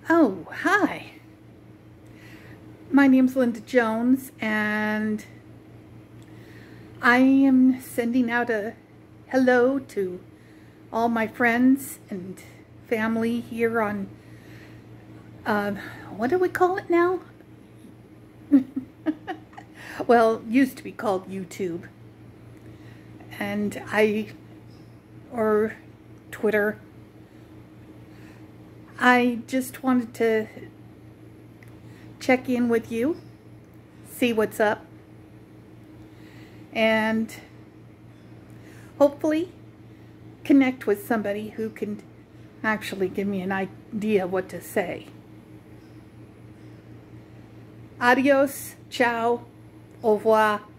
Oh, hi. My name's Linda Jones, and I am sending out a hello to all my friends and family here on, what do we call it now? Well, used to be called YouTube. And or Twitter. I just wanted to check in with you, see what's up, and hopefully connect with somebody who can actually give me an idea what to say. Adios, ciao, au revoir.